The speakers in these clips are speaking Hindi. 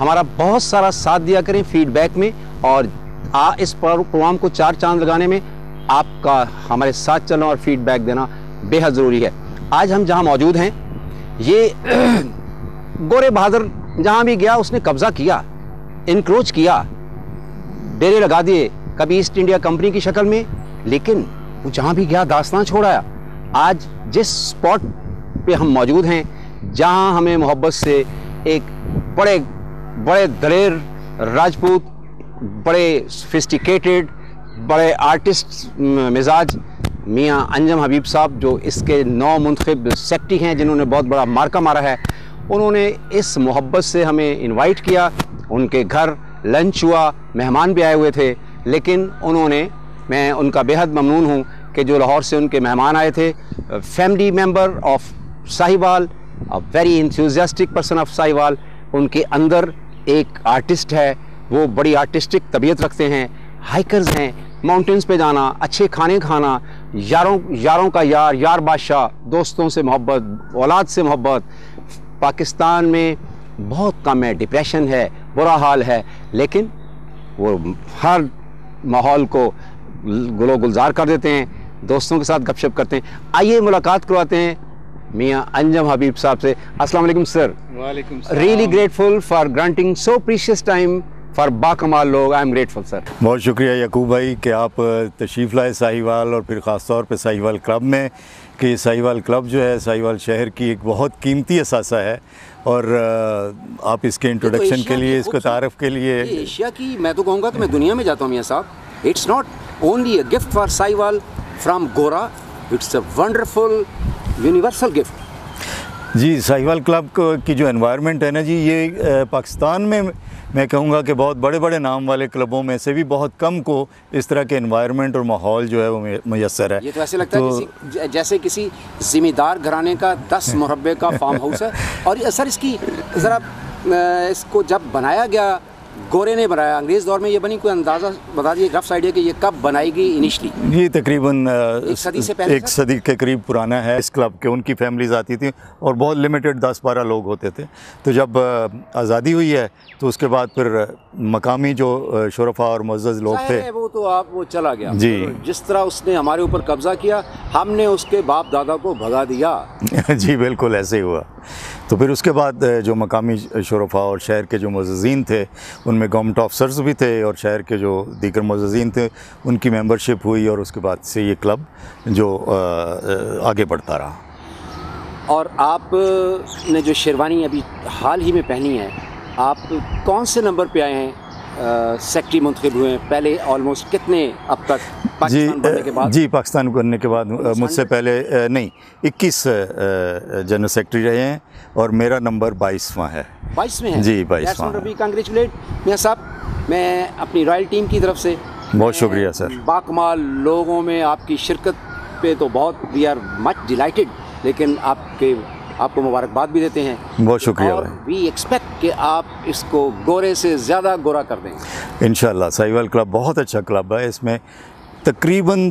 हमारा बहुत सारा साथ दिया करें फीडबैक में, और इस प्रोग्राम को 4 चांद लगाने में आपका हमारे साथ चलना और फीडबैक देना बेहद ज़रूरी है। आज हम जहां मौजूद हैं, ये गोरे बहादुर जहां भी गया उसने कब्जा किया, इनक्रोच किया, डेरे लगा दिए, कभी ईस्ट इंडिया कंपनी की शक्ल में, लेकिन वो जहां भी गया दास्तान छोड़ाया। आज जिस स्पॉट पे हम मौजूद हैं, जहां हमें मोहब्बत से एक बड़े बड़े दलेर राजपूत, बड़े सोफिस्टिकेटेड, बड़े आर्टिस्ट मिजाज मियां अंजम हबीब साहब, जो इसके 9 मुंतखब सेक्रेटरी हैं, जिन्होंने बहुत बड़ा मार्का मारा है, उन्होंने इस मोहब्बत से हमें इनवाइट किया। उनके घर लंच हुआ, मेहमान भी आए हुए थे, लेकिन मैं उनका बेहद ममनून हूँ कि जो लाहौर से उनके मेहमान आए थे, family member of Sahiwal, a very enthusiastic person of Sahiwal, उनके अंदर एक आर्टिस्ट है, वो बड़ी आर्टिस्टिक तबीयत रखते हैं, हाइकर्स हैं, माउंटेन्स पे जाना, अच्छे खाने खाना, यारों का यार बादशाह, दोस्तों से मोहब्बत, औलाद से मोहब्बत। पाकिस्तान में बहुत कम है, डिप्रेशन है, बुरा हाल है, लेकिन वो हर माहौल को गुलो गुलजार कर देते हैं, दोस्तों के साथ गपशप करते हैं। आइए मुलाकात करवाते हैं मियां अंजम हबीब साहब से। अस्सलाम वालेकुम सर। वालेकुम सलाम। Really grateful for granting so precious time for बाकमाल लोग। I am grateful sir. बहुत शुक्रिया याकूब भाई कि आप तशरीफ़ लाए साहिवाल, और फिर ख़ास तौर पे साहिवाल क्लब में, कि साहिवाल क्लब जो है साहिवाल शहर की एक बहुत कीमती असासा है, और आप इसके इंट्रोडक्शन के लिए, इसको तारफ़ के लिए, एशिया की, मैं तो कहूँगा कि मैं दुनिया में जाता हूँ मियाँ साहब, it's not only a gift for Sahiwal from गोरा, it's a wonderful universal gift. जी, साहिवाल क्लब की जो एनवायरनमेंट है ना जी, ये पाकिस्तान में मैं कहूँगा कि बहुत बड़े बड़े नाम वाले क्लबों में से भी बहुत कम को इस तरह के एनवायरनमेंट और माहौल जो है वो मैसर है। ये तो ऐसे लगता है जैसे किसी ज़िम्मेदार घराने का 10 मुरब्बे का फार्म हाउस है। और सर इसकी ज़रा इसको जब बनाया गया, गोरे ने बनाया, अंग्रेज़ दौर में ये बनी, कोई अंदाज़ा बता दीजिए, रफ आइडिया कि ये कब बनाई गई इनिशली? ये तकरीबन एक सदी से पहले, एक सदी के करीब पुराना है इस क्लब के। उनकी फैमिलीज़ आती थी और बहुत लिमिटेड 10-12 लोग होते थे। तो जब आज़ादी हुई है तो उसके बाद फिर मकामी जो शुरफा और मुअज़्ज़ज़ लोग थे, वो चला गया जी। जिस तरह उसने हमारे ऊपर कब्ज़ा किया, हमने उसके बाप दादा को भगा दिया। जी बिल्कुल ऐसे ही हुआ। तो फिर उसके बाद जो मकामी शुरफा और शहर के जो मुअज़्ज़ज़ीन थे, उनमें गवर्नमेंट ऑफिसर्स भी थे, और शहर के जो दीगर मुअज़्ज़ज़ीन थे उनकी मेंबरशिप हुई, और उसके बाद से ये क्लब जो आगे बढ़ता रहा। और आप ने जो शेरवानी अभी हाल ही में पहनी है, आप कौन से नंबर पे आए हैं? सेक्रेटरी मुंतखब हुए हैं, पहले ऑलमोस्ट कितने अब तक पाकिस्तान बनने के बाद? जी, पाकिस्तान बनने के बाद मुझसे पहले 21 जनरल सेक्रेटरी रहे हैं, और मेरा नंबर 22वां है। 22वें है जी, 22वां। कंग्रेचुलेट मियाँ साहब, मैं अपनी रॉयल टीम की तरफ से बहुत शुक्रिया सर। बाकमाल लोगों में आपकी शिरकत पे तो बहुत वी आर मच डिलाइटेड, लेकिन आपको मुबारकबाद भी देते हैं। बहुत शुक्रिया। और वी एक्सपेक्ट कि आप इसको गोरे से ज़्यादा गोरा कर दें इंशाल्लाह। साहिवाल क्लब बहुत अच्छा क्लब है, इसमें तकरीबन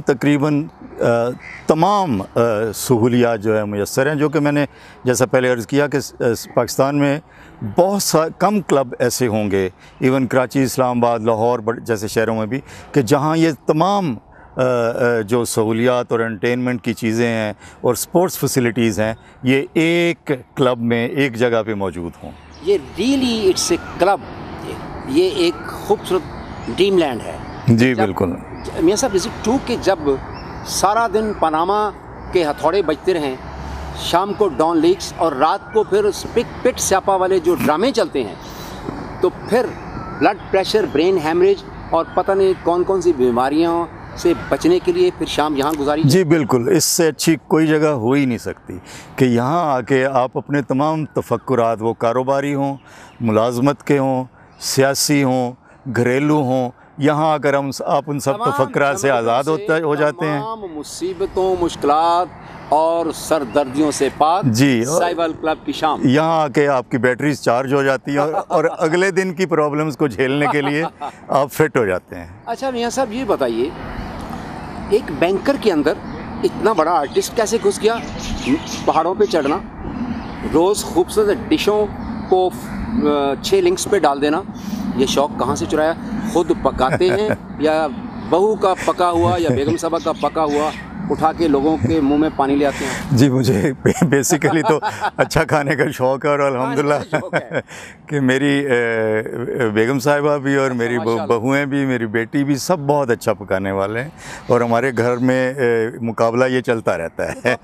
तमाम सहूलियात जो है मुयस्सर हैं, जो कि मैंने जैसा पहले अर्ज़ किया कि पाकिस्तान में बहुत कम क्लब ऐसे होंगे, इवन कराची, इस्लामाबाद, लाहौर जैसे शहरों में भी, कि जहाँ ये तमाम जो सहूलियात और एंटरटेनमेंट की चीज़ें हैं और स्पोर्ट्स फैसिलिटीज़ हैं, ये एक क्लब में एक जगह पे मौजूद हों। ये रियली इट्स ए क्लब, ये एक खूबसूरत ड्रीम लैंड है। जी बिल्कुल मियाँ साहब, इज़ इट ट्रू कि जब सारा दिन पनामा के हथौड़े बजते रहें, शाम को डॉन लीग्स और रात को फिर पिट स्यापा वाले जो ड्रामे चलते हैं, तो फिर ब्लड प्रेशर, ब्रेन हैमरेज और पता नहीं कौन कौन सी बीमारियों से बचने के लिए फिर शाम यहाँ गुजारी? जी बिल्कुल, इससे अच्छी कोई जगह हो ही नहीं सकती कि यहाँ आके आप अपने तमाम तफक्कुरात, वो कारोबारी हों, मुलाजमत के हों, सियासी हों, घरेलू हों, यहाँ आकर आप उन सब तफक्कुरात से आज़ाद हो जाते हैं। तमाम मुसीबतों, मुश्किलात और सरदर्दियों से पाक जी, साहिवाल क्लब की शाम। यहाँ आके आपकी बैटरीज चार्ज हो जाती है, और अगले दिन की प्रॉब्लम्स को झेलने के लिए आप फिट हो जाते हैं। अच्छा मियाँ साहब, ये बताइए, एक बैंकर के अंदर इतना बड़ा आर्टिस्ट कैसे घुस गया? पहाड़ों पे चढ़ना, रोज़ खूबसूरत डिशों को 6 लिंक्स पे डाल देना। ये शौक़ कहाँ से चुराया? खुद पकाते हैं या बहू का पका हुआ या बेगम साहबा का पका हुआ उठा के लोगों के मुंह में पानी ले आते हैं? जी, मुझे बेसिकली तो अच्छा खाने का शौक़ है और अल्हम्दुलिल्लाह कि मेरी बेगम साहिबा भी और मेरी बहुएं भी, मेरी बेटी भी सब बहुत अच्छा पकाने वाले हैं और हमारे घर में मुकाबला ये चलता रहता है।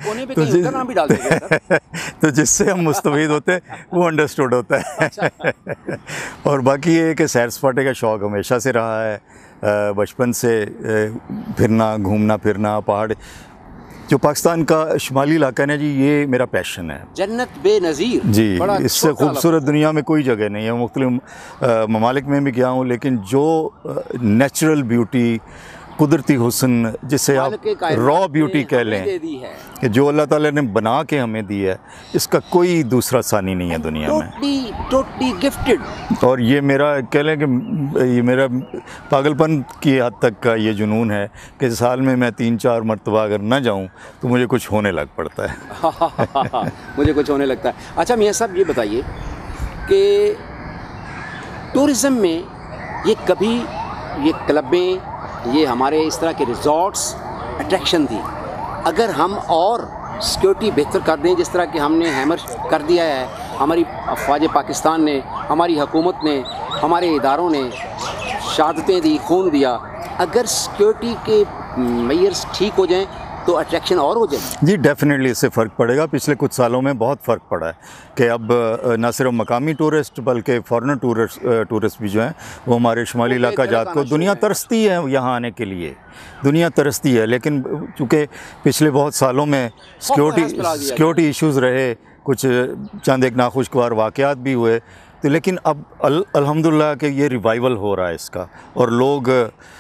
तो जिससे हम मुस्तफ़ीद होते हैं वो अंडरस्टूड होता है। और बाकी ये है कि सैर सपाटे का शौक़ हमेशा से रहा है, बचपन से फिरना, घूमना फिरना, पहाड़। जो पाकिस्तान का शुमाली इलाका है ना जी, ये मेरा पैशन है। जन्नत बेनज़ीर जी, इससे खूबसूरत दुनिया में कोई जगह नहीं है। मुख्तलिफ ममालिक में भी गया हूँ, लेकिन जो नेचुरल ब्यूटी, कुदरती हुस्न, जिसे आप रॉ ब्यूटी कह लें, कि जो अल्लाह ताला ने बना के हमें दी है, इसका कोई दूसरा सानी नहीं है दुनिया में। Totally gifted. और ये मेरा कह लें कि ये मेरा पागलपन की हद तक का ये जुनून है कि साल में मैं 3-4 मरतबा अगर ना जाऊं तो मुझे कुछ होने लग पड़ता है। मुझे कुछ होने लगता है। अच्छा मियाँ साहब, ये बताइए कि टूरिज़म में ये कभी ये क्लबें, ये हमारे इस तरह के रिज़ॉर्ट्स अट्रैक्शन थी, अगर हम और सिक्योरिटी बेहतर कर दें, जिस तरह कि हमने हैमर कर दिया है, हमारी अफवाज पाकिस्तान ने, हमारी हुकूमत ने, हमारे इदारों ने शहादतें दी, खून दिया, अगर सिक्योरिटी के मेयर्स ठीक हो जाएं तो अट्रैक्शन और हो जाए? जी, डेफिनेटली इससे फ़र्क पड़ेगा। पिछले कुछ सालों में बहुत फ़र्क पड़ा है कि अब न सिर्फ मकामी टूरिस्ट बल्कि फॉरेनर टूरिस्ट भी जो हैं वो हमारे शुमाली इलाका जात को, दुनिया तरसती है यहाँ आने के लिए, दुनिया तरसती है। लेकिन चूँकि पिछले बहुत सालों में सिक्योरिटी इश्यूज़ रहे, कुछ चंद एक नाखुशगवार वाक़यात भी हुए, तो लेकिन अब अल्हम्दुलिल्लाह कि ये रिवाइवल हो रहा है इसका, और लोग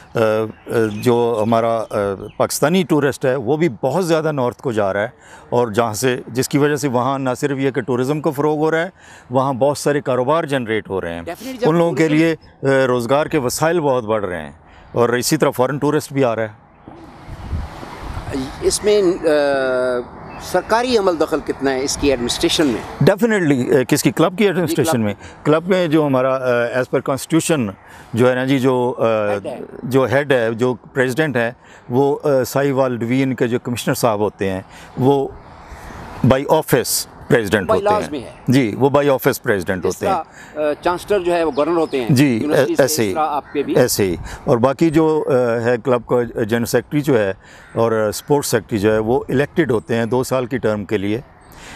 जो हमारा पाकिस्तानी टूरिस्ट है वो भी बहुत ज़्यादा नॉर्थ को जा रहा है, और जहाँ से, जिसकी वजह से वहाँ ना सिर्फ ये कि टूरिज़म को फ़रोग हो रहा है, वहाँ बहुत सारे कारोबार जनरेट हो रहे हैं, उन लोगों के लिए रोज़गार के वसाइल बहुत बढ़ रहे हैं, और इसी तरह फ़ॉरेन टूरिस्ट भी आ रहा है। इसमें सरकारी अमल दखल कितना है इसकी एडमिनिस्ट्रेशन में? डेफिनेटली। किसकी? क्लब की एडमिनिस्ट्रेशन में? क्लब में जो हमारा एज़ पर कॉन्स्टिट्यूशन जो है ना जी, जो हेड है, जो प्रेसिडेंट है, वो साहिवाल डिवीज़न के जो कमिश्नर साहब होते हैं वो बाय ऑफिस प्रेसिडेंट होते हैं। जी, वो बाय ऑफिस प्रेसिडेंट होते हैं। चांसलर जो है वो गवर्नर होते हैं। जी, ऐसे ही। और बाकी जो है क्लब का जनरल सेक्रेटरी जो है और स्पोर्ट्स सेक्रेटरी जो है वो इलेक्टेड होते हैं 2 साल की टर्म के लिए।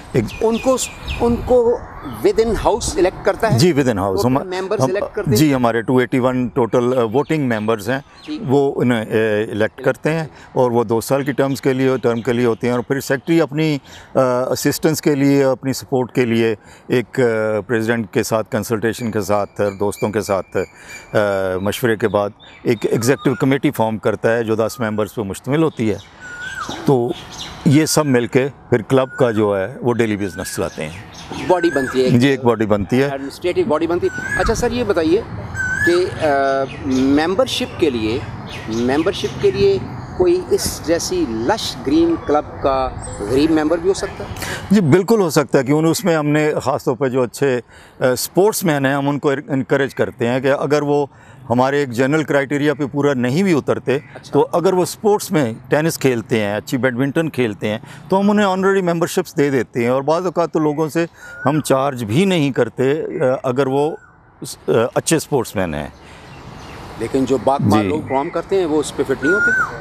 उनको विद इन हाउस इलेक्ट करता है? जी, विद इन हाउस हम इलेक्ट करते हैं। जी, हमारे 281 टोटल वोटिंग मेंबर्स हैं, वो उन्हें इलेक्ट करते हैं, और वो 2 साल की टर्म के लिए होते हैं। और फिर सेक्रेटरी अपनी असिस्टेंस के लिए, अपनी सपोर्ट के लिए एक प्रेसिडेंट के साथ कंसल्टेशन के साथ, दोस्तों के साथ मशवरे के बाद एक एग्जीक्यूटिव कमेटी फॉर्म करता है जो 10 मेंबर्स पर मुश्तमिल होती है। तो ये सब मिलके फिर क्लब का जो है वो डेली बिजनेस चलाते हैं। बॉडी बनती है जी, एक बॉडी बनती है, एडमिनिस्ट्रेटिव बॉडी बनती है। अच्छा सर, ये बताइए कि मेंबरशिप के लिए कोई इस जैसी लश ग्रीन क्लब का गरीब मेंबर भी हो सकता है? जी, बिल्कुल हो सकता है। क्योंकि उसमें हमने ख़ास तौर पर जो अच्छे स्पोर्ट्समैन हैं, हम उनको इनकरेज करते हैं कि अगर वो हमारे एक जनरल क्राइटेरिया पे पूरा नहीं भी उतरते, तो अगर वो स्पोर्ट्स में टेनिस खेलते हैं, अच्छी बैडमिंटन खेलते हैं, तो हम उन्हें ऑनररी मेंबरशिप्स दे देते हैं। और बाज़ औक़ात तो लोगों से हम चार्ज भी नहीं करते अगर वो अच्छे स्पोर्ट्समैन हैं। लेकिन जो बाकमाल लोग परफॉर्म करते हैं वो उस पर फिट नहीं होते?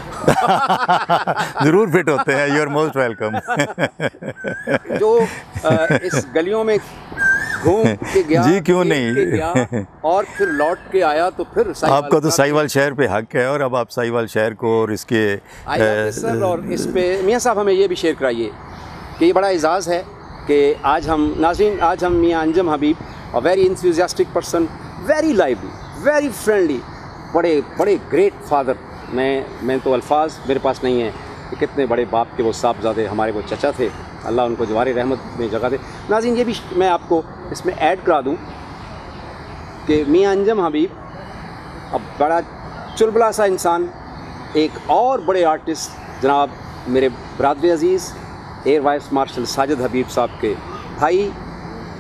ज़रूर फिट होते हैं। You are most welcome. जो इस गलियों में घूम के गया, जी क्यों नहीं, और फिर लौट के आया, तो फिर आपका तो साहिवाल शहर पे हक है, और अब आप साहिवाल शहर को और इसके सर, और इस पे मियाँ साहब हमें ये भी शेयर कराइए कि ये बड़ा एजाज़ है कि आज हम नाज़रीन, आज हम मियाँ Anjam Habib, a very enthusiastic person, very lively, very friendly, बड़े ग्रेट फादर। मैं तो अल्फाज मेरे पास नहीं है कि कितने बड़े बाप के वो साहबजादे, हमारे वो चचा थे, अल्लाह उनको जवारी रहमत में जगह दे। नाज़रीन, ये भी मैं आपको इसमें ऐड करा दूं कि मियाँ अंजम हबीब अब बड़ा चुलबुला सा इंसान, एक और बड़े आर्टिस्ट जनाब मेरे बरादर अज़ीज़ air vice marshal Sajid Habib साहब के भाई,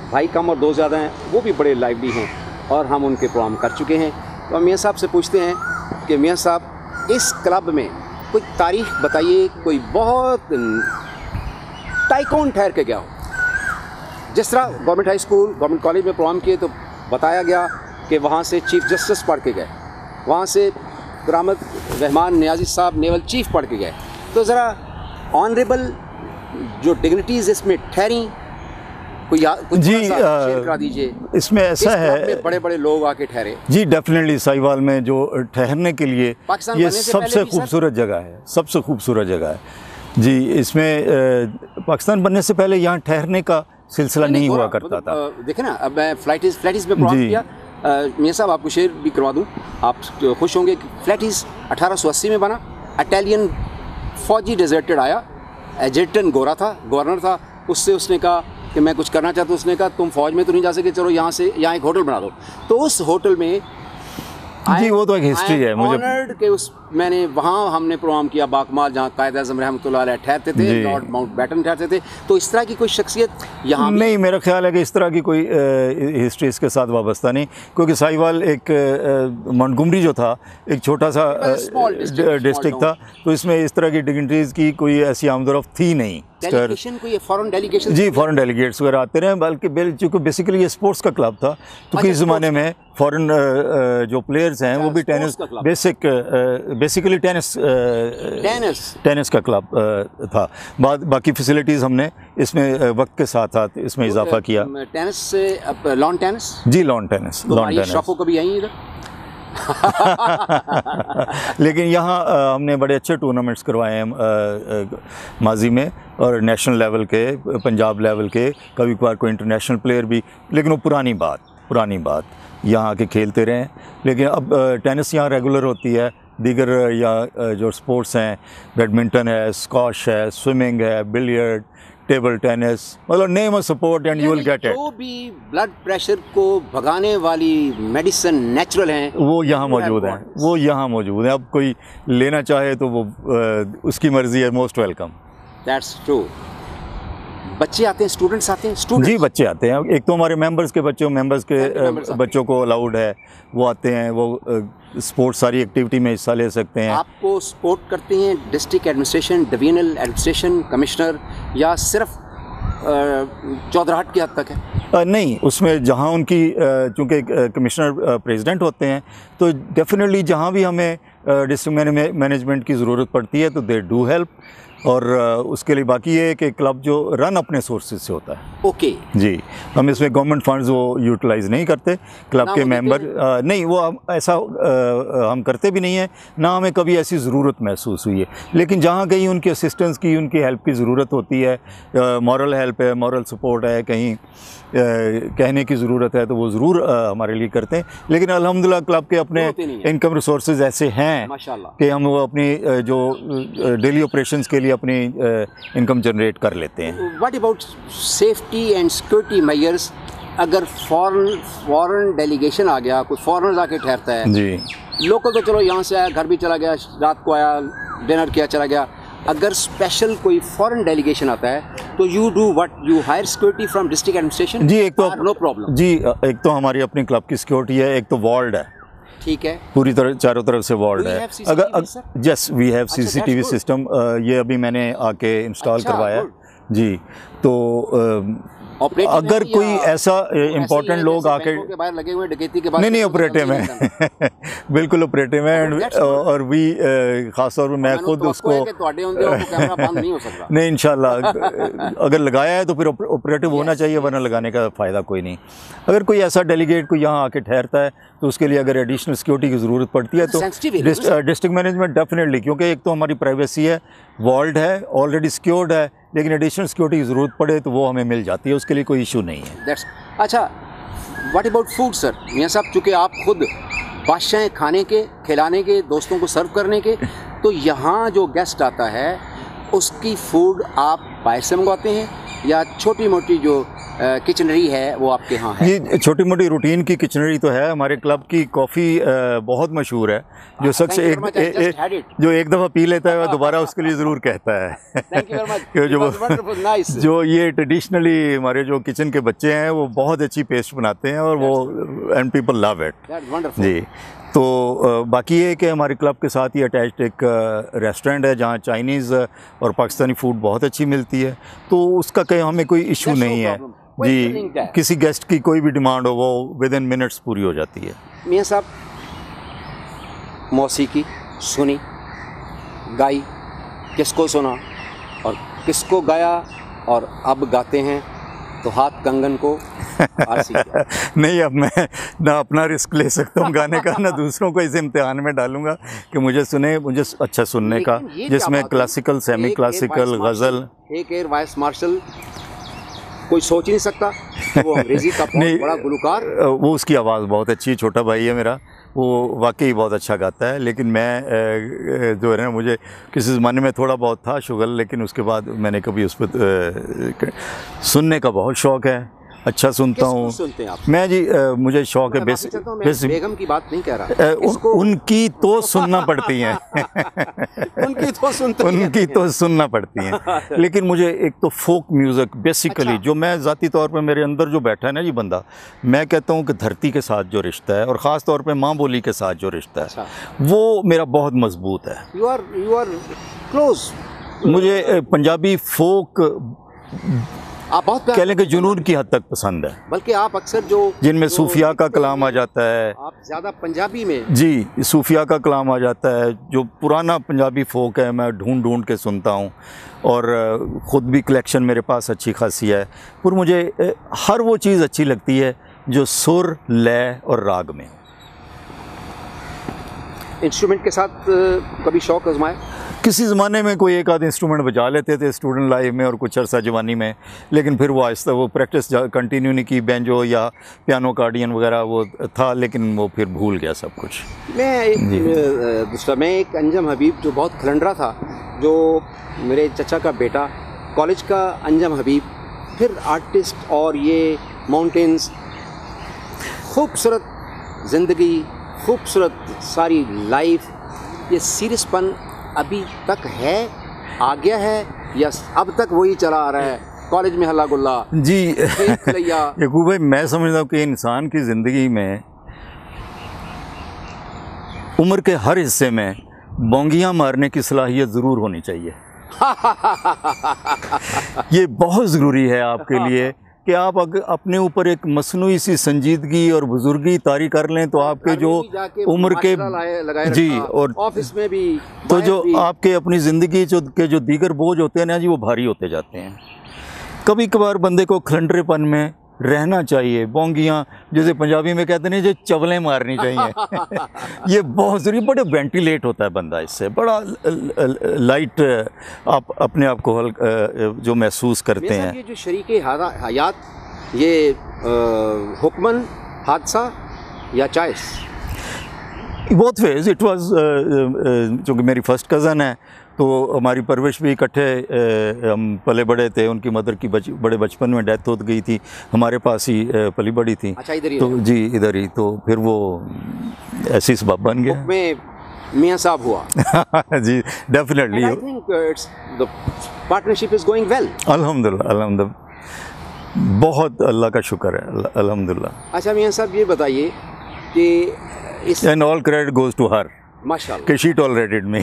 भाई कम और दोस्त ज़्यादा हैं, वो भी बड़े लाइवली हैं और हम उनके प्रोग्राम कर चुके हैं। तो हम मियाँ साहब से पूछते हैं कि मियाँ साहब इस क्लब में कोई तारीख बताइए, कोई बहुत टाइकॉन ठहर के गया हो। जिस तरह government high school, government college में प्रोग्राम किए तो बताया गया कि वहाँ से चीफ जस्टिस पढ़ के गए, वहाँ से करामत रहमान नियाजी साहब नेवल चीफ पढ़ के गए। तो ज़रा ऑनरेबल जो डिग्निटीज़ इसमें ठहरी, कोई जी शेयर करा दीजिए। इसमें ऐसा है, बड़े बड़े लोग आके ठहरे। जी डेफिनेटली साहिवाल में जो ठहरने के लिए ये सबसे खूबसूरत जगह है, सबसे खूबसूरत जगह है जी। इसमें पाकिस्तान बनने से पहले यहाँ ठहरने का सिलसिला नहीं हुआ करता था। देखे ना, अब मैं फ्लाइटीज़ में प्रोग्राम किया। मियाँ साहब आपको शेयर भी करवा दूँ, आप खुश होंगे कि फ्लाइटीज़ 1880 में बना। इटालियन फौजी डेजर्टेड आया, एजेटन गोरा था, गवर्नर था, उससे उसने कहा कि मैं कुछ करना चाहता हूँ। उसने कहा तुम फौज में तो नहीं जा सके, चलो यहाँ से यहाँ एक होटल बना दो। तो उस होटल में जी वो तो एक हिस्ट्री है मुझे कि उस मैंने वहाँ हमने प्रोग्राम किया बाकमाल, जहाँ कायद आज़म रहमतुल्लाह अलैह ठहरते थे, लॉर्ड माउंटबेटन ठहरते थे। तो इस तरह की कोई शख्सियत यहाँ नहीं, मेरा ख्याल है कि इस तरह की कोई हिस्ट्री इसके साथ वाबस्ता नहीं, क्योंकि साहिवाल एक मोंटगोमरी जो था एक छोटा सा डिस्ट्रिक्ट था, तो इसमें इस तरह की डिग्निटीज़ की कोई ऐसी आमदोरफ्त थी नहीं। कोई फॉरेन डेलीगेशन जी फॉरेन डेलीगेट्स वगैरह आते रहे, बल्कि चूँकि बेसिकली ये स्पोर्ट्स का क्लब था, तो किस ज़माने में फॉरेन जो प्लेयर्स हैं वो भी टेनिस, बेसिकली टेनिस का क्लब था। बाकी फैसिलिटीज़ हमने इसमें वक्त के साथ साथ इसमें इजाफा किया। टेनिस से लॉन टेनिस, जी लॉन टेनिस, कभी आई इधर लेकिन यहाँ हमने बड़े अच्छे टूर्नामेंट्स करवाए हैं माजी में, और नेशनल लेवल के, पंजाब लेवल के, कभी कभार कोई इंटरनेशनल प्लेयर भी। लेकिन वो पुरानी बात यहाँ आके खेलते रहे। लेकिन अब टेनिस यहाँ रेगुलर होती है। दीगर या जो स्पोर्ट्स हैं, बैडमिंटन है, स्क्वाश है, स्विमिंग है, बिलियर्ड, टेबल टेनिस, मतलब name a sport and you will get it. जो भी ब्लड प्रेशर को भगाने वाली मेडिसिन नेचुरल हैं वो यहाँ मौजूद हैं। अब कोई लेना चाहे तो वो उसकी मर्जी है, मोस्ट वेलकम। That's true. बच्चे आते हैं, स्टूडेंट्स आते हैं। जी बच्चे आते हैं। एक तो हमारे मेंबर्स के बच्चों को अलाउड है, वो आते हैं, वो स्पोर्ट्स सारी एक्टिविटी में हिस्सा ले सकते हैं। आपको सपोर्ट करते हैं district administration, divisional administration, commissioner, या सिर्फ चौधराहट की हद तक है? नहीं, उसमें जहाँ उनकी चूँकि कमिश्नर प्रेसिडेंट होते हैं, तो डेफिनेटली जहाँ भी हमें डिस्ट्रिक्ट मैनेजमेंट की ज़रूरत पड़ती है तो दे डू हेल्प। और उसके लिए बाकी ये है कि क्लब जो रन अपने सोर्सेज से होता है। ओके जी, हम इसमें गवर्नमेंट फंड्स वो यूटिलाइज़ नहीं करते। क्लब के मेंबर नहीं, वो ऐसा हम करते भी नहीं है, ना हमें कभी ऐसी ज़रूरत महसूस हुई है। लेकिन जहाँ कहीं उनकी असिस्टेंस की, उनकी हेल्प की ज़रूरत होती है, मॉरल हेल्प है, मॉरल सपोर्ट है, कहीं कहने की ज़रूरत है, तो वो ज़रूर हमारे लिए करते हैं। लेकिन अल्हम्दुलिल्लाह क्लब के अपने इनकम रिसोर्सेज ऐसे हैं कि हम वो अपनी जो डेली ऑपरेशंस के लिए अपनी इनकम जनरेट कर लेते हैं। What about safety and security measures? अगर फॉरेन डेलीगेशन आ गया, कोई फॉरेनर आके ठहरता है जी, लोकल तो चलो यहाँ से आया, घर भी चला गया, रात को आया, डिनर किया, चला गया। अगर स्पेशल कोई फॉरेन डेलीगेशन आता है तो you do what? You hire security from district administration? जी, एक तो नो प्रॉब्लम जी, एक तो हमारी अपनी क्लब की सिक्योरिटी है, एक तो वॉल्ड है, ठीक है, पूरी तरह चारों तरफ से वॉल्ड है। अगर yes we have CCTV system, ये अभी मैंने आके इंस्टॉल करवाया जी। तो अगर कोई ऐसा इम्पोर्टेंट लोग आके बाहर लगे हुए डकैती के बाद, नहीं ऑपरेटिव है बिल्कुल ऑपरेटिव है। और भी खास तौर पर मैं खुद उसको नहीं, इंशाल्लाह अगर लगाया है तो फिर ऑपरेटिव होना चाहिए, वरना लगाने का फ़ायदा कोई नहीं। अगर कोई ऐसा डेलीगेट कोई यहाँ आके ठहरता है तो उसके लिए अगर एडिशनल सिक्योरिटी की ज़रूरत पड़ती है तो डिस्ट्रिक्ट मैनेजमेंट डेफिनेटली, क्योंकि एक तो हमारी प्राइवेसी है, वॉल्ड है, ऑलरेडी सिक्योर्ड है, लेकिन एडिशनल सिक्योरिटी की ज़रूरत पड़े तो वो हमें मिल जाती है, उसके लिए कोई इशू नहीं है। अच्छा, व्हाट अबाउट फूड सर? मियाँ साहब, चूँकि आप खुद बादशाह हैं खाने के, खिलाने के, दोस्तों को सर्व करने के, तो यहाँ जो गेस्ट आता है उसकी फ़ूड आप बाहर से मंगवाते हैं या छोटी मोटी जो किचनरी है वो आपके यहाँ है? ये छोटी मोटी रूटीन की किचनरी तो है। हमारे क्लब की कॉफ़ी बहुत मशहूर है। जो शख्स जो एक दफ़ा पी लेता है वह दोबारा उसके लिए ज़रूर कहता है। जो ये ट्रेडिशनली हमारे जो किचन के बच्चे हैं वो बहुत अच्छी पेस्ट बनाते हैं और वो एंड पीपल लव इट जी। तो बाकी ये है कि हमारे क्लब के साथ ही अटैच्ड एक रेस्टोरेंट है जहाँ चाइनीज़ और पाकिस्तानी फूड बहुत अच्छी मिलती है, तो उसका कहीं हमें कोई इशू नहीं है जी। किसी गेस्ट की कोई भी डिमांड हो वो विद इन मिनट्स पूरी हो जाती है। मियाँ साहब, मौसीकी सुनी, गाई, किसको सुना और किसको गाया और अब गाते हैं, तो हाथ कंगन को आरसी नहीं, अब मैं ना अपना रिस्क ले सकता हूँ गाने का, ना दूसरों को इस इम्तिहान में डालूंगा कि मुझे अच्छा सुनने का, जिसमें क्लासिकल, सेमी क्लासिकल, गज़ल। एक एयर वाइस मार्शल कोई सोच ही नहीं सकता कि वो अंग्रेजी का बहुत बड़ा गुलकार। वो उसकी आवाज़ बहुत अच्छी है, छोटा भाई है मेरा, वो वाकई बहुत अच्छा गाता है। लेकिन मैं जो है ना, मुझे किसी ज़माने में थोड़ा बहुत था शुगल, लेकिन उसके बाद मैंने कभी उस पर सुनने का बहुत शौक़ है, अच्छा सुनता हूँ मैं जी। मुझे शौक़ है बेगम की बात नहीं कह रहा, उनकी तो सुनना पड़ती हैं उनकी तो सुनना पड़ती हैं। लेकिन मुझे एक तो फोक म्यूज़िक बेसिकली, जो मैं ज़ाती तौर पे मेरे अंदर जो बैठा है ना ये बंदा, मैं कहता हूँ कि धरती के साथ जो रिश्ता है और ख़ास तौर पे माँ बोली के साथ जो रिश्ता है वो मेरा बहुत मजबूत है। You are close. मुझे पंजाबी फोक आप बहुत कह लें कि जुनून की हद तक पसंद है, बल्कि आप अक्सर जो जिनमें सूफिया का कलाम आ जाता है, आप ज़्यादा पंजाबी में जी सूफिया का कलाम आ जाता है, जो पुराना पंजाबी फोक है मैं ढूंढ के सुनता हूँ और ख़ुद भी कलेक्शन मेरे पास अच्छी खासी है। पर मुझे हर वो चीज़ अच्छी लगती है जो सुर, लय और राग में। इंस्ट्रूमेंट के साथ कभी शौक़ आजमाया? किसी ज़माने में कोई एक आध इंस्ट्रूमेंट बजा लेते थे स्टूडेंट लाइफ में और कुछ अर्सा जवानी में, लेकिन फिर वो आहिस्ता वो प्रैक्टिस कंटिन्यू नहीं की। बैंजो या पियानो कार्डियन वगैरह वो था, लेकिन वो फिर भूल गया सब कुछ। मैं एक अंजम हबीब जो बहुत खलंडरा था, जो मेरे चचा का बेटा, कॉलेज का अंजम हबीब, फिर आर्टिस्ट और ये माउंटेन्स, खूबसूरत ज़िंदगी, खूबसूरत सारी लाइफ, ये सीरियसपन अभी तक है, आ गया है या अब तक वही चला आ रहा है? कॉलेज में हल्ला गुल्ला जी यकूब भाई, मैं समझता हूँ कि इंसान की ज़िंदगी में उम्र के हर हिस्से में बोंगियाँ मारने की सलाहियत ज़रूर होनी चाहिए। ये बहुत ज़रूरी है आपके लिए कि आप अगर अपने ऊपर एक मसनूई सी संजीदगी और बुजुर्गी तारी कर लें तो आपके जो उम्र के जी और ऑफिस में भी तो जो आपके अपनी ज़िंदगी जो दीगर बोझ होते हैं ना जी, वो भारी होते जाते हैं। कभी कभार बंदे को खलंडरेपन में रहना चाहिए, बोंगियाँ जैसे पंजाबी में कहते हैं जो चवलें मारनी चाहिए। ये बहुत ज़रूरी, बड़े वेंटिलेट होता है बंदा, इससे बड़ा लाइट आप अपने आप को जो महसूस करते हैं। ये जो शरीके हयात, ये हुक्मन, हादसा या choice? Both ways it was. चूँकि मेरी फर्स्ट कज़न है तो हमारी परवरिश भी इकट्ठे हम पले बड़े थे। उनकी मदर की बड़े बचपन में डेथ हो गई थी, हमारे पास ही पली बड़ी थी। अच्छा, इधर ही तो जी इधर ही, तो फिर वो ऐसी सबब बन गया। में मियाँ साहब हुआ जी definitely. I think the partnership is going well. अल्हम्दुलिल्लाह, अल्हम्दुलिल्लाह, बहुत अल्लाह का शुक्र है, अल्हम्दुलिल्लाह। अच्छा मियाँ साहब, ये बताइए कि इस and all credit goes to her, माशाल्लाह, कि शी टॉलरेटेड मी।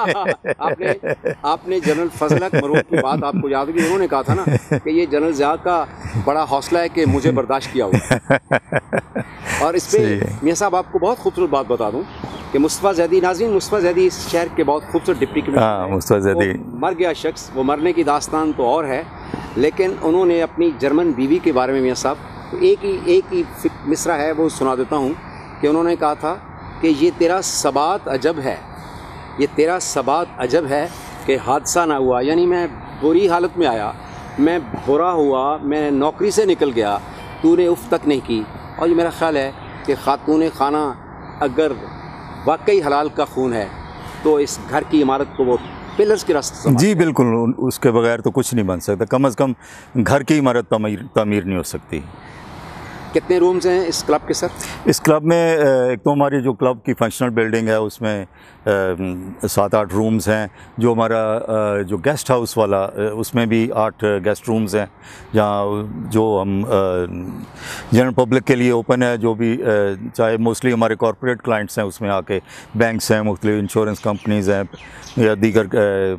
आपने जनरल फजल हक मरूद की बात आपको याद होगी, उन्होंने कहा था ना कि ये जनरल ज़िया का बड़ा हौसला है कि मुझे बर्दाश्त किया हुआ। और इस पर मियाँ साहब आपको बहुत खूबसूरत बात बता दूँ कि मुस्तफ़ा ज़ैदी, नाज़रीन, मुस्तफ़ा ज़ैदी इस शहर के बहुत खूबसूरत डिप्टी कमिश्नर। मुस्तफ़ा ज़ैदी मर गया शख्स, वो मरने की दास्तान तो और है, लेकिन उन्होंने अपनी जर्मन बीवी के बारे में मियाँ साहब एक ही मिसरा है, वो सुना देता हूँ कि उन्होंने कहा था कि ये तेरा सबात अजब है, ये तेरा सबात अजब है कि हादसा ना हुआ। यानी मैं बुरी हालत में आया, मैं बुरा हुआ, मैं नौकरी से निकल गया, तूने उफ तक नहीं की। और ये मेरा ख़्याल है कि ख़ातून खाना अगर वाकई हलाल का खून है तो इस घर की इमारत को वो पिलर्स के रास्ते जी बिल्कुल, उसके बगैर तो कुछ नहीं बन सकता। कम से कम घर की इमारत तामीर नहीं हो सकती। कितने रूम्स हैं इस क्लब के सर? इस क्लब में एक तो हमारी जो क्लब की फंक्शनल बिल्डिंग है उसमें 7-8 रूम्स हैं। जो हमारा जो गेस्ट हाउस वाला उसमें भी 8 गेस्ट रूम्स हैं, जहाँ जो हम जनरल पब्लिक के लिए ओपन है। जो भी चाहे मोस्टली हमारे कॉरपोरेट क्लाइंट्स हैं उसमें आके, बैंक्स हैं, मुख्तलिफ इंश्योरेंस कंपनीज़ हैं या दीगर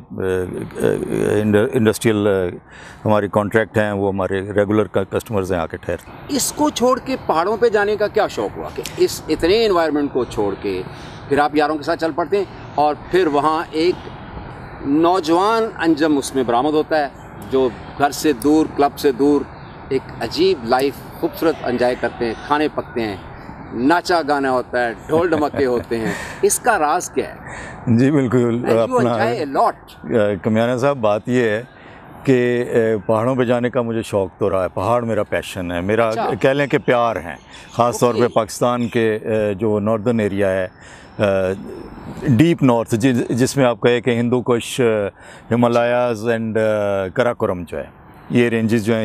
इंडस्ट्रियल हमारे कॉन्ट्रैक्ट हैं, वो हमारे रेगुलर कस्टमर्स हैं आके ठहरते। इसको छोड़ के पहाड़ों पे जाने का क्या शौक़ हुआ कि इस इतने एनवायरनमेंट को छोड़ के फिर आप यारों के साथ चल पड़ते हैं और फिर वहाँ एक नौजवान अंजम उसमें बरामद होता है जो घर से दूर, क्लब से दूर एक अजीब लाइफ खूबसूरत एंजॉय करते हैं, खाने पकते हैं, नाचा गाना होता है, ढोल ढमक्के होते हैं। इसका राज क्या है? जी बिल्कुल, अपना कमियाना साहब, बात ये है कि पहाड़ों पे जाने का मुझे शौक़ तो रहा है। पहाड़ मेरा पैशन है, मेरा कह लें कि प्यार है। ख़ास तौर पे पाकिस्तान के जो नॉर्दर्न एरिया है, डीप नॉर्थ, जिसमें आप कहे कि हिंदू कुश, हिमालयाज़ एंड कराकोरम जो है, ये रेंजेस जो हैं,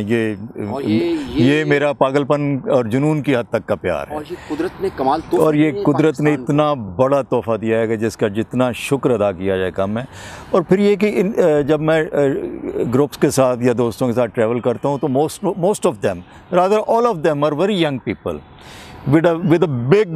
ये मेरा पागलपन और जुनून की हद तक का प्यार है। और ये कुदरत ने कमाल तो, और ये कुदरत ने इतना बड़ा तोहफ़ा दिया है कि जिसका जितना शुक्र अदा किया जाए कम है। और फिर ये कि जब मैं ग्रुप्स के साथ या दोस्तों के साथ ट्रैवल करता हूँ तो most of them, rather all of them are very young people with a big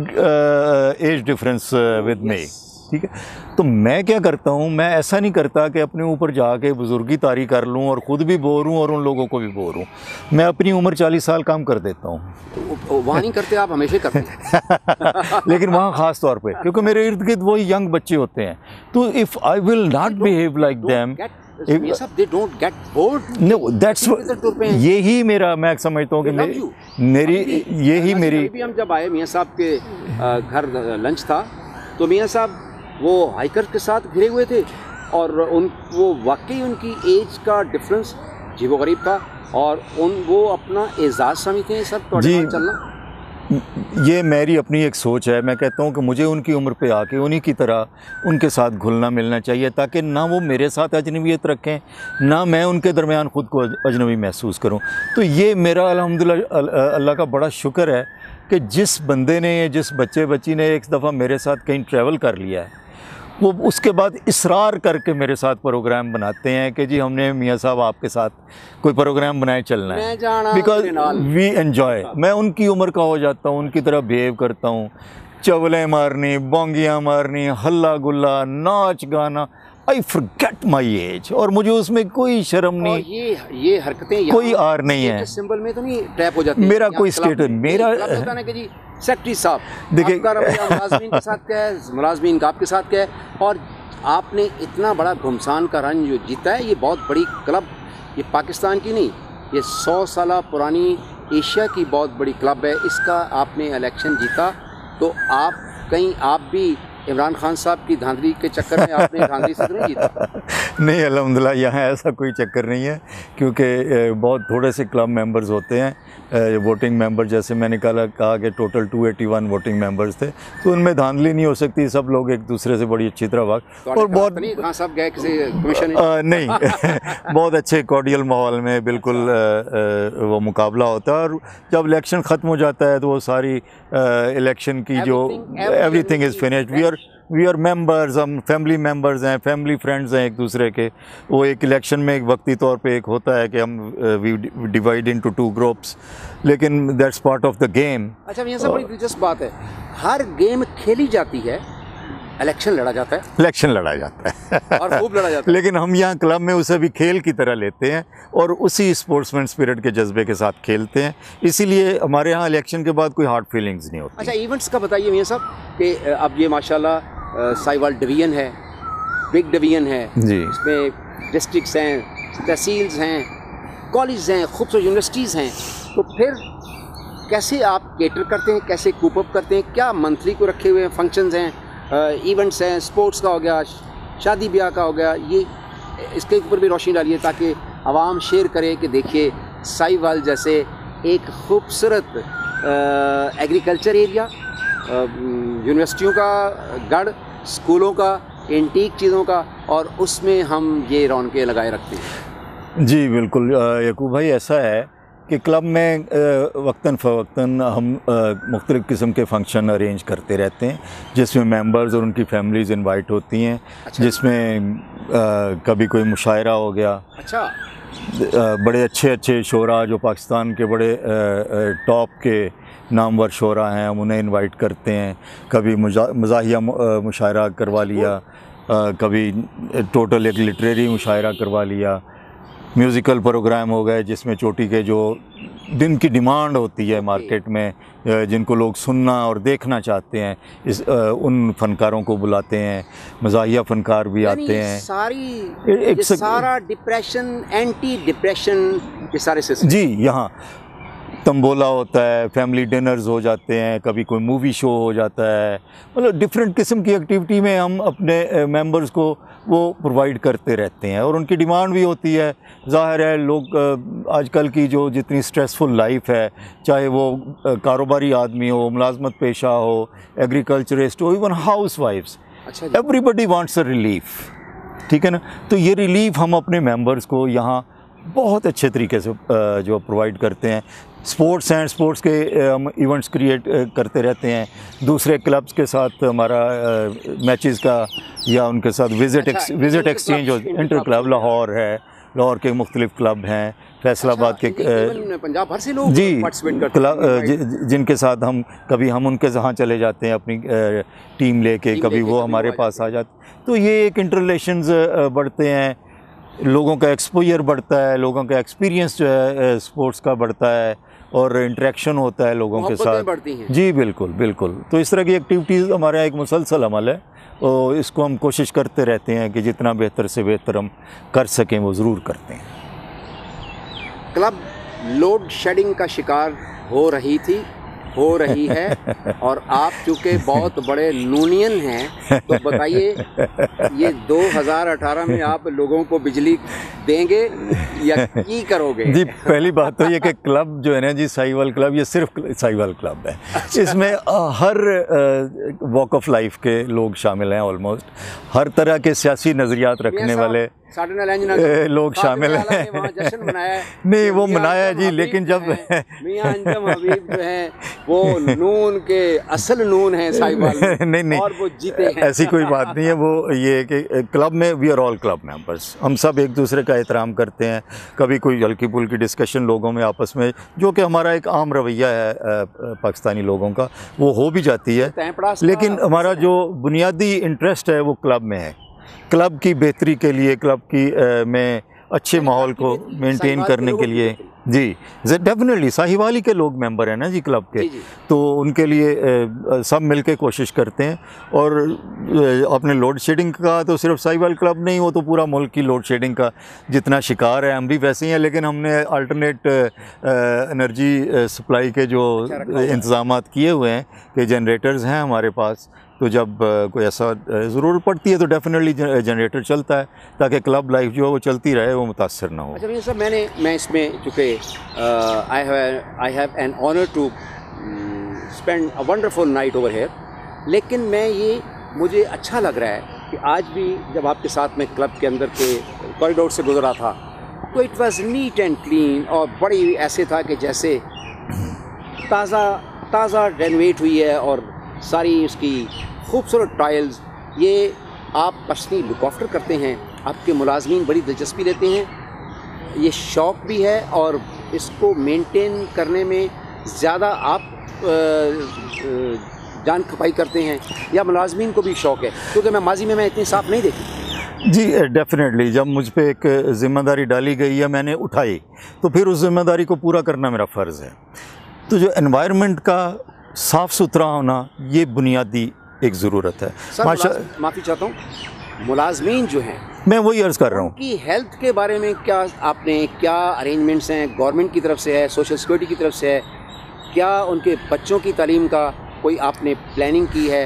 age difference with me। ठीक है, तो मैं क्या करता हूँ, मैं ऐसा नहीं करता कि अपने ऊपर जाके बुजुर्गी तारी कर लूँ और ख़ुद भी बोर हूँ और उन लोगों को भी बोर हूँ। मैं अपनी उम्र 40 साल काम कर देता हूँ। वहाँ नहीं करते आप, हमेशा करते हैं। लेकिन वहाँ ख़ास तौर पे क्योंकि मेरे इर्द गिर्द वही यंग बच्चे होते हैं, तो if I will not behave like them, they don't get bored। No, that's यही मेरा, मैं समझता हूँ कि मेरी यही मेरी। अभी हम जब आए, मियाँ साहब के घर लंच था तो मियाँ साहब वो हाइकर के साथ घिरे हुए थे और वो वाकई उनकी एज का डिफरेंस अजीबोगरीब था और वो अपना एजाज़ समझते हैं सब तो चलना। ये मेरी अपनी एक सोच है। मैं कहता हूँ कि मुझे उनकी उम्र पे आके उन्हीं की तरह उनके साथ घुलना मिलना चाहिए, ताकि ना वो मेरे साथ अजनबियत रखें, ना मैं उनके दरमियान ख़ुद को अजनबी महसूस करूँ। तो ये मेरा अल्हम्दुलिल्लाह अल्लाह का बड़ा शुक्र है कि जिस बंदे ने, जिस बच्ची ने एक दफ़ा मेरे साथ कहीं ट्रैवल कर लिया है, वो उसके बाद इसरार करके मेरे साथ प्रोग्राम बनाते हैं कि जी हमने मियाँ साहब आपके साथ कोई प्रोग्राम बनाए चलना है, बिकॉज वी एंजॉय। मैं उनकी उम्र का हो जाता हूँ, उनकी तरह बिहेव करता हूँ, चवलें मारनी, बोंगियाँ मारनी, हल्ला गुल्ला, नाच गाना, आई फॉरगेट माई एज, और मुझे उसमें कोई शर्म नहीं, ये हरकतें कोई आर नहीं है। सिंबल में तो नहीं ट्रैप हो जाती, मेरा कोई स्टेटस, मेरा सेक्रेटरी साहब देखिए मुलाजमीन के साथ क्या है, मुलाजमीन का आपके साथ क्या है, और आपने इतना बड़ा घुमसान का रन जो जीता है, ये बहुत बड़ी क्लब, ये पाकिस्तान की नहीं, ये 100 साल पुरानी एशिया की बहुत बड़ी क्लब है। इसका आपने इलेक्शन जीता तो आप कहीं आप भी इमरान खान साहब की धांधली के चक्कर में आपने धांधली से नहीं जीता? नहीं, अल्हम्दुलिल्लाह यहाँ ऐसा कोई चक्कर नहीं है, क्योंकि बहुत थोड़े से क्लब मेंबर्स होते हैं। वोटिंग मेंबर, जैसे मैंने कहा कि टोटल 281 वोटिंग मेंबर्स थे, तो उनमें धांधली नहीं हो सकती, सब लोग एक दूसरे से बड़ी अच्छी तरह वाक़ और बहुत खान साहब गए किसी कमीशन नहीं बहुत अच्छे कॉर्डियल माहौल में बिल्कुल वो मुकाबला होता है, और जब इलेक्शन ख़त्म हो जाता है तो वो सारी इलेक्शन की जो everything is finished, we are members, हम फैमिली मेंबर्स हैं, फैमिली फ्रेंड्स हैं एक दूसरे के। वो एक इलेक्शन में एक वक्ती तौर पे एक होता है कि हम वी डिवाइड इनटू 2 ग्रुप्स, लेकिन that's part of the game. अच्छा, ये सब बड़ी दिलचस्प बात है, हर गेम खेली जाती है, इलेक्शन लड़ा जाता है, इलेक्शन लड़ा जाता है और खूब लड़ा जाता है, लेकिन हम यहाँ क्लब में उसे भी खेल की तरह लेते हैं और उसी स्पोर्ट्समैन स्पिरिट के जज्बे के साथ खेलते हैं, इसीलिए हमारे यहाँ इलेक्शन के बाद कोई हार्ड फीलिंग्स नहीं होती। अच्छा, इवेंट्स का बताइए मियां साहब कि अब ये माशाल्लाह साहिवाल डिवीज़न है, बिग डिवीज़न है जी, इसमें डिस्ट्रिक्ट्स हैं, तहसील्स हैं, कॉलेज हैं, खूबसूरत यूनिवर्सिटीज़ हैं, तो फिर कैसे आप केटर करते हैं, कैसे कूप अप करते हैं? क्या मंथली को रखे हुए फंक्शंस हैं, इवेंट्स हैं, स्पोर्ट्स का हो गया, शादी ब्याह का हो गया, ये इसके ऊपर भी रोशनी डालिए ताकि आवाम शेयर करे कि देखिए साहिवाल जैसे एक खूबसूरत एग्रीकल्चर एरिया, यूनिवर्सिटियों का गढ़, स्कूलों का, एंटीक चीज़ों का, और उसमें हम ये रौनकें लगाए रखते हैं। जी बिल्कुल यकूब भाई, ऐसा है कि क्लब में वक्तन फ़वक्तन हम मुख्तलिफ़ किस्म के फ़ंक्शन अरेंज करते रहते हैं, जिसमें मेंबर्स और उनकी फैमिलीज़ इनवाइट होती हैं। अच्छा। जिसमें कभी कोई मुशायरा हो गया। अच्छा। बड़े अच्छे अच्छे शोरा जो पाकिस्तान के बड़े टॉप के नामवर शोरा हैं, हम उन्हें इनवाइट करते हैं। कभी मज़ाहिया मुशायरा करवा लिया, कभी टोटल एक लिटरेरी मुशायरा करवा लिया। म्यूज़िकल प्रोग्राम हो गए जिसमें चोटी के जो दिन की डिमांड होती है मार्केट में, जिनको लोग सुनना और देखना चाहते हैं, उन फ़नकारों को बुलाते हैं। मज़ाहिया फ़नकार भी आते हैं। सारा डिप्रेशन, एंटी डिप्रेशन के सारे सिस्टम। जी, यहाँ तंबोला होता है, फैमिली डिनर्स हो जाते हैं, कभी कोई मूवी शो हो जाता है। मतलब डिफरेंट किस्म की एक्टिविटी में हम अपने मेंबर्स को वो प्रोवाइड करते रहते हैं, और उनकी डिमांड भी होती है। ज़ाहिर है लोग आजकल की जो जितनी स्ट्रेसफुल लाइफ है, चाहे वो कारोबारी आदमी हो, मुलाजमत पेशा हो, एग्रीकल्चरिस्ट हो, even house wifes, everybody wants a relief. ठीक है ना। तो ये रिलीफ हम अपने मेंबर्स को यहाँ बहुत अच्छे तरीके से जो प्रोवाइड करते हैं। स्पोर्ट्स हैं, स्पोर्ट्स के हम इवेंट्स क्रिएट करते रहते हैं। दूसरे क्लब्स के साथ हमारा मैचेस का या उनके साथ विज़िट एक्सचेंज हो। इंटर क्लब लाहौर है, लाहौर के मुख्तलिफ क्लब हैं, फैसलाबाद के पंजाब भर से लोग जी पार्टिसिपेट करते क्लब जिनके साथ हम कभी हम उनके यहाँ चले जाते हैं अपनी टीम लेके, कभी वो हमारे पास आ जाते। तो ये एक इंटर रिलेशंस बढ़ते हैं, लोगों का एक्सपोजर बढ़ता है, लोगों का एक्सपीरियंस जो है स्पोर्ट्स का बढ़ता है, और इंटरेक्शन होता है लोगों के साथ। बढ़ती हैं। जी बिल्कुल बिल्कुल। तो इस तरह की एक्टिविटीज़ हमारे यहाँ एक मुसलसल अमल है, और इसको हम कोशिश करते रहते हैं कि जितना बेहतर से बेहतर हम कर सकें वो ज़रूर करते हैं। क्लब लोड शेडिंग का शिकार हो रही है, और आप चूँकि बहुत बड़े यूनियन हैं, तो बताइए ये 2018 में आप लोगों को बिजली देंगे या की करोगे? जी, पहली बात तो ये कि क्लब जो है ना जी, साहिवाल क्लब, ये सिर्फ साहिवाल क्लब है। अच्छा। इसमें हर वॉक ऑफ लाइफ के लोग शामिल हैं, ऑलमोस्ट हर तरह के सियासी नज़रियात रखने वाले लोग शामिल हैं। जश्न मनाया नहीं, वो मनाया जी, लेकिन जब मियां अंजम हबीब जो है वो नून के असल नून है साहिवाल में, नहीं और वो जीते हैं। ऐसी कोई बात नहीं है। वो ये कि क्लब में we are all club members, हम सब एक दूसरे का एहतराम करते हैं। कभी कोई हल्की फुल्की डिस्कशन लोगों में आपस में, जो कि हमारा एक आम रवैया है पाकिस्तानी लोगों का, वो हो भी जाती है, लेकिन हमारा जो बुनियादी इंटरेस्ट है वो क्लब में है। क्लब की बेहतरी के लिए, क्लब की में अच्छे माहौल को मेंटेन करने के लिए। जी डेफिनेटली, साहिवाली के लोग मेंबर हैं ना जी क्लब के, तो उनके लिए सब मिलके कोशिश करते हैं। और अपने लोड शेडिंग का तो सिर्फ साहिवाल क्लब नहीं, वो तो पूरा मुल्क की लोड शेडिंग का जितना शिकार है, हम भी वैसे ही हैं। लेकिन हमने अल्टरनेट एनर्जी सप्लाई के जो इंतज़ामात किए हुए हैं कि जनरेटर्स हैं हमारे पास, तो जब कोई ऐसा ज़रूरत पड़ती है तो डेफिनेटली जनरेटर चलता है, ताकि क्लब लाइफ जो है वो चलती रहे, वो मुतासर ना हो। अच्छा भैया साहब, मैं इसमें चूँकि I have an honour to spend a wonderful night over here, लेकिन मुझे अच्छा लग रहा है कि आज भी जब आपके साथ में क्लब के अंदर के कॉरिडोर से गुजरा था, तो it was neat and clean, और बड़ी ऐसे था कि जैसे ताज़ा रेनोवेट हुई है, और सारी उसकी खूबसूरत टाइल्स। ये आप पर्सनली लुक आफ्टर करते हैं, आपके मुलाजमीन बड़ी दिलचस्पी लेते हैं, ये शौक़ भी है, और इसको मेंटेन करने में ज़्यादा आप जान खपाई करते हैं, या मुलाजमीन को भी शौक़ है? क्योंकि मैं माजी में इतनी साफ़ नहीं देखी। जी डेफिनेटली, जब मुझ पे एक ज़िम्मेदारी डाली गई है, मैंने उठाई, तो फिर उस ज़िम्मेदारी को पूरा करना मेरा फ़र्ज़ है। तो जो एनवायरनमेंट का साफ़ सुथरा होना, ये बुनियादी एक ज़रूरत है। माफ़ी चाहता हूँ, मुलाजमीन जो हैं, मैं वही अर्ज़ कर रहा हूँ कि हेल्थ के बारे में क्या अरेंजमेंट्स हैं गवर्नमेंट की तरफ से है, सोशल सिक्योरिटी की तरफ से है? क्या उनके बच्चों की तालीम का कोई आपने प्लानिंग की है?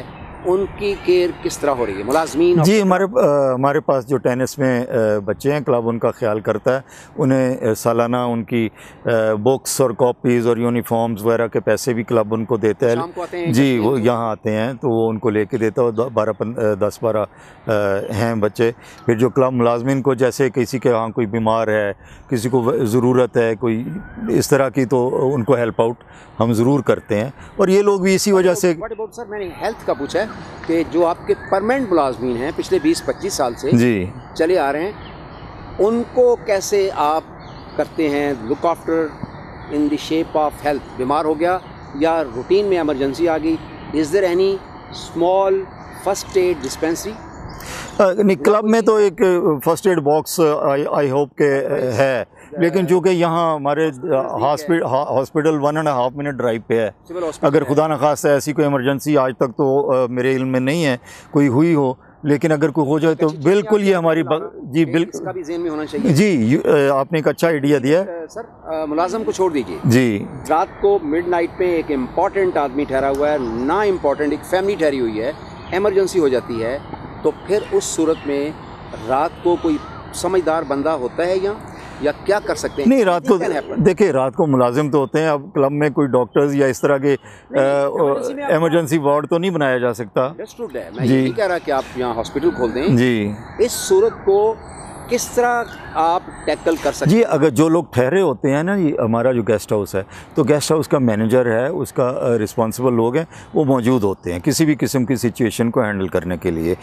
उनकी केयर किस तरह हो रही है मुलाजमीन? जी, हमारे पास जो टेनिस में बच्चे हैं, क्लब उनका ख्याल करता है। उन्हें सालाना उनकी बुक्स और कॉपीज़ और यूनिफॉर्म्स वगैरह के पैसे भी क्लब उनको देता है। जी, वो यहाँ आते हैं तो वो उनको लेके देता है। 10-12 हैं बच्चे। फिर जो क्लब मुलाजमीन को, जैसे किसी के यहाँ कोई बीमार है, किसी को ज़रूरत है कोई इस तरह की, तो उनको हेल्प आउट हम ज़रूर करते हैं। और ये लोग भी इसी वजह से। सर मैंने हेल्थ का पूछा है कि जो आपके परमानेंट मुलाजमीन हैं पिछले 20-25 साल से जी चले आ रहे हैं, उनको कैसे आप करते हैं look after in the shape of health? बीमार हो गया या रूटीन में इमरजेंसी आ गई, is there any small first aid dispensary? नहीं, क्लब में तो एक first aid box I hope के है, लेकिन चूँकि यहाँ हमारे हॉस्पिटल 1.5 मिनट ड्राइव पे है। अगर खुदा न खास्ता ऐसी कोई इमरजेंसी आज तक तो मेरे इल्म में नहीं है कोई हुई हो, लेकिन अगर कोई हो जाए तो बिल्कुल ये हमारी जी बिल्कुल इसका भी ज़हन में होना चाहिए। जी, आपने एक अच्छा आइडिया दिया है। सर मुलाजम को छोड़ दीजिए, जी रात को मिडनाइट पे एक इम्पॉर्टेंट आदमी ठहरा हुआ है, ना इम्पॉर्टेंट एक फैमिली ठहरी हुई है, इमरजेंसी हो जाती है, तो फिर उस सूरत में रात को कोई समझदार बंदा होता है या क्या कर सकते हैं? नहीं, रात को देखिए, रात को मुलाजिम तो होते हैं। अब क्लब में कोई डॉक्टर्स या इस तरह के इमरजेंसी वार्ड तो नहीं बनाया जा सकता। मैं ये नहीं कह रहा कि आप यहाँ हॉस्पिटल खोल दें। जी, इस सूरत को किस तरह आप टैकल कर सकते हैं? जी, अगर जो लोग ठहरे होते हैं ना, ये हमारा जो गेस्ट हाउस है, तो गेस्ट हाउस का मैनेजर है, उसका रिस्पॉन्सिबल लोग हैं, वो मौजूद होते हैं किसी भी किस्म की सिचुएशन को हैंडल करने के लिए।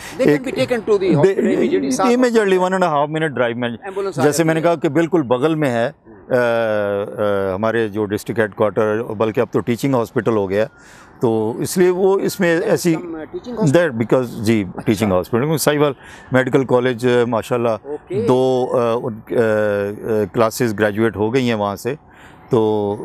इमीडिएटली 1.5 मिनट ड्राइव में, जैसे मैंने कहा कि बिल्कुल बगल में है हमारे जो डिस्ट्रिक्ट हेडक्वार्टर, बल्कि अब तो टीचिंग हॉस्पिटल हो गया, तो इसलिए वो इसमें ऐसी दैट बिकॉज जी teaching hospital Sahiwal medical college माशाल्लाह 2 क्लासेस ग्रेजुएट हो गई हैं वहाँ से, तो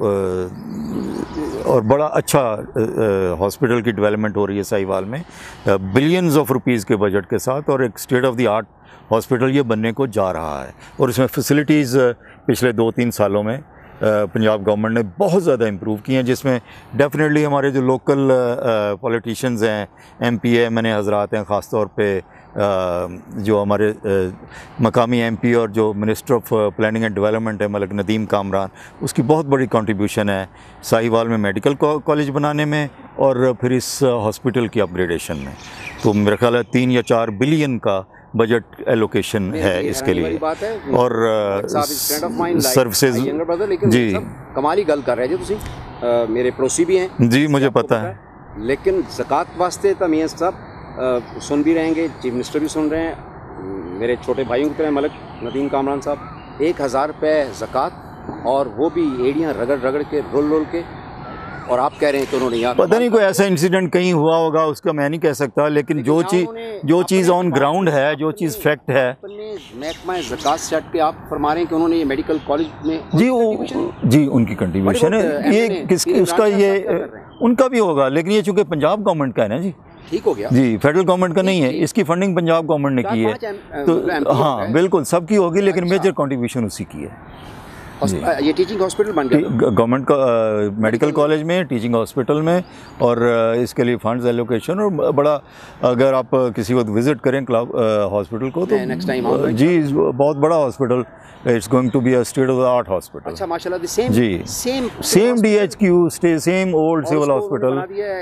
और बड़ा अच्छा हॉस्पिटल की डेवलपमेंट हो रही है साहिवाल में, बिलियंस ऑफ रुपीज़ के बजट के साथ, और एक state of the art hospital ये बनने को जा रहा है। और इसमें फैसिलिटीज़ पिछले 2-3 सालों में पंजाब गवर्नमेंट ने बहुत ज़्यादा इम्प्रूव की हैं, जिसमें डेफिनेटली हमारे जो लोकल पॉलिटिशियंस हैं, MP MNA हजरात हैं, ख़ास तौर पे जो हमारे मकामी MP और जो minister of planning and development है मलिक नदीम कामरान, उसकी बहुत बड़ी कंट्रीब्यूशन है साहिवाल में मेडिकल कॉलेज बनाने में और फिर इस हॉस्पिटल की अपग्रेडेशन में। तो मेरा ख्याल है 3 या 4 बिलियन का बजट एलोकेशन है इसके लिए। और सर्विसेज जी कमाली गल कर रहे जी, तुसी मेरे पड़ोसी भी हैं जी, मुझे पता है, लेकिन ज़कात वास्ते तो मियां साहब सुन भी रहेंगे, चीफ मिनिस्टर भी सुन रहे हैं, मेरे छोटे भाइयों की तरह मलिक नदीम कामरान साहब, 1000 रुपये ज़कात, और वो भी एड़ियाँ रगड़ रगड़ के रोल के, और आप कह रहे हैं कि उन्होंने यहाँ पता नहीं कोई ऐसा इंसिडेंट कहीं हुआ होगा, उसका मैं नहीं कह सकता, लेकिन जो चीज़ ऑन ग्राउंड है, जो चीज़ फैक्ट है। महकमा ज़कात सेट पे आप फरमा रहे हैं कि उन्होंने ये मेडिकल कॉलेज में जी उनकी कंट्रीब्यूशन है, ये उसका ये उनका भी होगा, लेकिन ये चूँकि पंजाब गवर्नमेंट का है ना जी, ठीक हो गया जी, फेडरल गवर्नमेंट का नहीं है, इसकी फंडिंग पंजाब गवर्नमेंट ने की है, तो हाँ बिल्कुल सबकी होगी, लेकिन मेजर कंट्रीब्यूशन उसी की है। ये टीचिंग हॉस्पिटल बन गया गवर्नमेंट का मेडिकल कॉलेज में, टीचिंग हॉस्पिटल में, और इसके लिए फंड्स एलोकेशन, और बड़ा अगर आप किसी वक्त विजिट करें क्लब हॉस्पिटल को तो नेक्स्ट टाइम जी बहुत बड़ा hospital, it's going to be a state of the art hospital. अच्छा माशाल्लाह, द सेम जी same DHQ same old civil hospital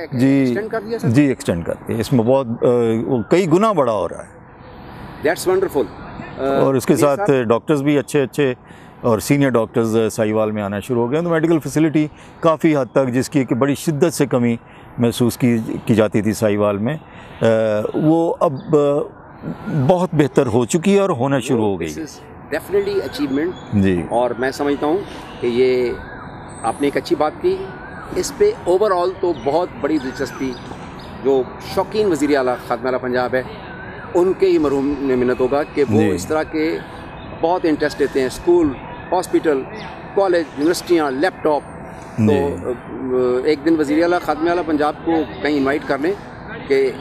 जी एक्सटेंड कर दिया, इसमें बहुत कई गुना बड़ा हो रहा है। That's wonderful. और उसके साथ डॉक्टर्स भी अच्छे और सीनियर डॉक्टर्स साहिवाल में आना शुरू हो गए, तो मेडिकल फैसिलिटी काफ़ी हद तक, जिसकी कि बड़ी शिद्दत से कमी महसूस की जाती थी साहिवाल में, वो अब बहुत बेहतर हो चुकी है और होना शुरू हो गई। डेफिनेटली अचीवमेंट जी, और मैं समझता हूँ कि ये आपने एक अच्छी बात की, इस पे ओवरऑल तो बहुत बड़ी दिलचस्पी जो शौकीन वज़ीर आला खादिम आला पंजाब है उनके ही मरहूम ने मिन्नत होगा कि वो इस तरह के बहुत इंटरेस्ट लेते हैं, स्कूल, हॉस्पिटल, कॉलेज, यूनिवर्सिटियाँ, लैपटॉप। तो एक दिन वज़ीर आला खादिम आला पंजाब को कहीं इनवाइट कर लें कि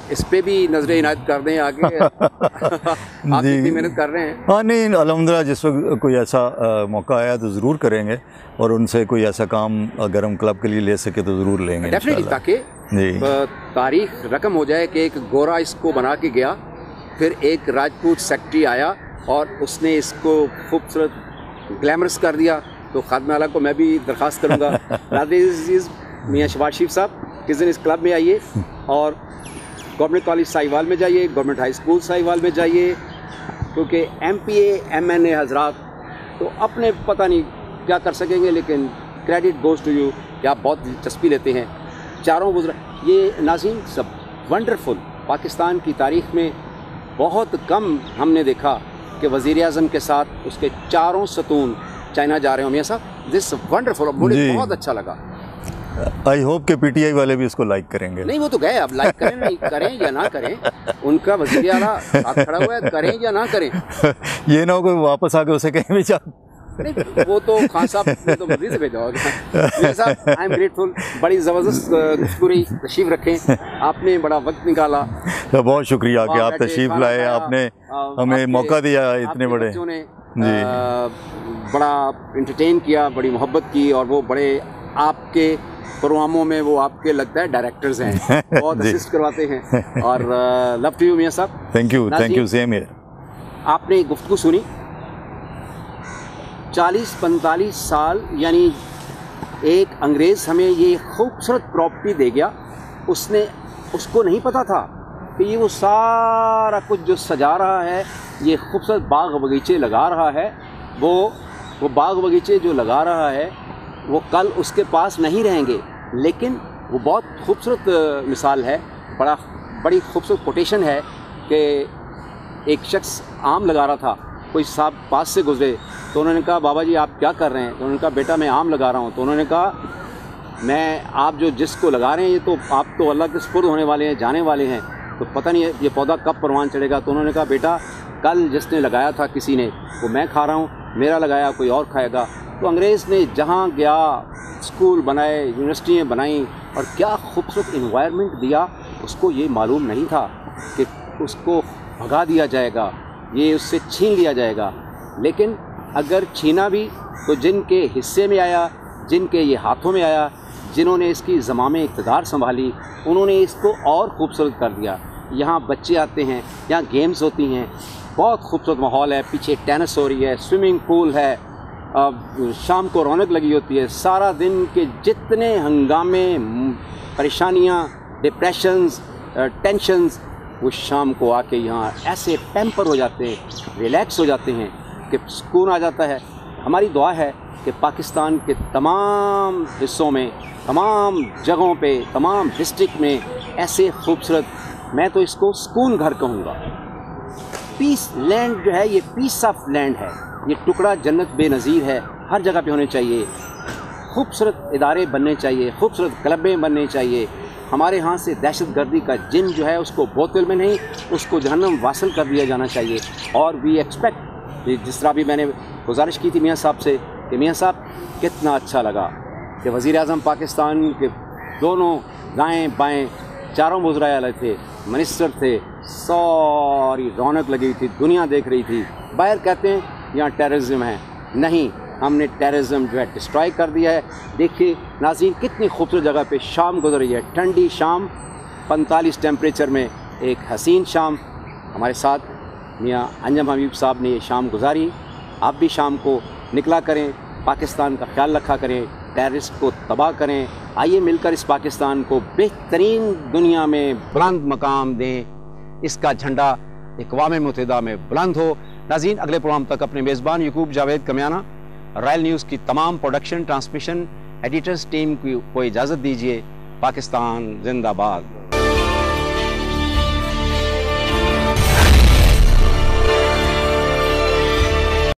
इस पे भी नजरें इनायत कर दें आगे। आप इतनी मेहनत कर रहे हैं। हाँ नहीं, अल्हम्दुलिल्लाह जिस वक्त कोई ऐसा मौका आया तो ज़रूर करेंगे, और उनसे कोई ऐसा काम अगर हम क्लब के लिए ले सके तो ज़रूर लेंगे डेफिनेटली, ताकि तारीख रकम हो जाए कि एक गोरा इसको बना के गया, फिर एक राजपूत सेक्रेटरी आया और उसने इसको खूबसूरत ग्लैमरस कर दिया। तो खादमे आला को मैं भी दरख्वास्त करूँगा मियाँ शहबाज शरीफ साहब, किस दिन इस क्लब में आइए और गवर्नमेंट कॉलेज साहिवाल में जाइए, गवर्नमेंट हाई स्कूल साहिवाल में जाइए, क्योंकि MPA MNA हजरात तो अपने पता नहीं क्या कर सकेंगे, लेकिन क्रेडिट गोज़ टू यू कि आप बहुत दिलचस्पी लेते हैं। चारों गुजरा ये नाज़रीन सब वंडरफुल। पाकिस्तान की तारीख़ में बहुत कम हमने देखा कि वज़ीर-ए-आज़म के साथ उसके चारों सतून चाइना जा रहे हो। मियाँ साहब दिस वंडरफुल, मुझे बहुत अच्छा लगा। आई होप के PTI वाले भी इसको लाइक करेंगे। नहीं वो तो गए, अब लाइक करें नहीं करें या ना करें, उनका वज़ीर आला साथ खड़ा हुआ है, करें या ना करें। ये ना हो कोई वापस आके उसे कहीं भी नहीं वो तो खान साहब ने तो मर्जी से भेजा होगा। साहब आई एम ग्रेटफुल, बड़ी ज़बरदस्त गुफ्तगू, तशरीफ़ रखें, आपने बड़ा वक्त निकाला। तो बहुत शुक्रिया कि आप तशरीफ़ लाए, आपने हमें मौका दिया इतने बड़े ने बड़ा इंटरटेन किया, बड़ी मोहब्बत की, और वो बड़े आपके प्रोग्रामों में वो आपके लगता है डायरेक्टर्स हैं, बहुत असिस्ट करवाते हैं। और लव टू यू मियाँ साहब। Thank you same here. आपने गुफ्तगू सुनी, 40-45 साल यानी एक अंग्रेज़ हमें ये खूबसूरत प्रॉपर्टी दे गया, उसको नहीं पता था कि ये वो सारा कुछ जो सजा रहा है, ये खूबसूरत बाग बगीचे लगा रहा है, वो बाग बगीचे जो लगा रहा है वो कल उसके पास नहीं रहेंगे। लेकिन वो बहुत खूबसूरत मिसाल है, बड़ी खूबसूरत कोटेशन है कि एक शख्स आम लगा रहा था, कोई साहब पास से गुजरे तो उन्होंने कहा बाबा जी आप क्या कर रहे हैं? तो उन्होंने कहा बेटा मैं आम लगा रहा हूँ। तो उन्होंने कहा मैं आप जो जिसको लगा रहे हैं ये तो आप तो अल्लाह के सुपुर्द होने वाले हैं, जाने वाले हैं, तो पता नहीं ये पौधा कब परवान चढ़ेगा। तो उन्होंने कहा बेटा कल जिसने लगाया था किसी ने, वो मैं खा रहा हूँ, मेरा लगाया कोई और खाएगा। तो अंग्रेज़ ने जहाँ गया स्कूल बनाए, यूनिवर्सिटियाँ बनाई, और क्या खूबसूरत इन्वायरमेंट दिया, उसको ये मालूम नहीं था कि उसको भगा दिया जाएगा, ये उससे छीन लिया जाएगा। लेकिन अगर छीना भी तो जिनके हिस्से में आया, जिनके ये हाथों में आया, जिन्होंने इसकी ज़माम इक़्तिदार संभाली, उन्होंने इसको और खूबसूरत कर दिया। यहाँ बच्चे आते हैं, यहाँ गेम्स होती हैं, बहुत खूबसूरत माहौल है, पीछे टेनिस हो रही है, स्विमिंग पूल है, शाम को रौनक लगी होती है। सारा दिन के जितने हंगामे, परेशानियाँ, डिप्रेशंस, टेंशन्स, वो शाम को आके यहाँ ऐसे पैम्पर हो जाते हैं, रिलैक्स हो जाते हैं कि सुकून आ जाता है। हमारी दुआ है कि पाकिस्तान के तमाम हिस्सों में, तमाम जगहों पे, तमाम डिस्ट्रिक्ट में ऐसे खूबसूरत, मैं तो इसको सुकून घर कहूँगा, पीस लैंड जो है, ये पीस ऑफ लैंड है, ये टुकड़ा जन्नत बेनज़ीर है, हर जगह पे होने चाहिए। खूबसूरत इदारे बनने चाहिए, खूबसूरत क्लबें बनने चाहिए। हमारे यहाँ से दहशतगर्दी का जिन जो है उसको बोतल में नहीं, उसको जहन्नम वासल कर दिया जाना चाहिए। और वी एक्सपेक्ट, जिस तरह भी मैंने गुजारिश की थी मियाँ साहब से कि मियाँ साहब कितना अच्छा लगा कि वज़ीर-ए-आज़म पाकिस्तान के दोनों दाएँ बाएँ चारों वज़राए आला थे, मिनिस्टर थे, सारी रौनक लगी थी, दुनिया देख रही थी। बाहर कहते हैं यहाँ टेररिज्म है, नहीं, हमने टेररिज्म जो है डिस्ट्रॉय कर दिया है। देखिए नाज़रीन कितनी खूबसूरत जगह पे शाम गुजर रही है, ठंडी शाम, 45 टेम्परेचर में एक हसीन शाम। हमारे साथ मियाँ अंजम हबीब साहब ने ये शाम गुजारी। आप भी शाम को निकला करें, पाकिस्तान का ख्याल रखा करें, टेररिस्ट को तबाह करें। आइए मिलकर इस पाकिस्तान को बेहतरीन दुनिया में बुलंद मकाम दें, इसका झंडा अक़वाम मुत्तहिदा में बुलंद हो। नाज़रीन अगले प्रोग्राम तक अपने मेज़बान यकूब जावेद कमियाना, रॉयल न्यूज़ की तमाम प्रोडक्शन, ट्रांसमिशन, एडिटर्स टीम को इजाज़त दीजिए। पाकिस्तान जिंदाबाद।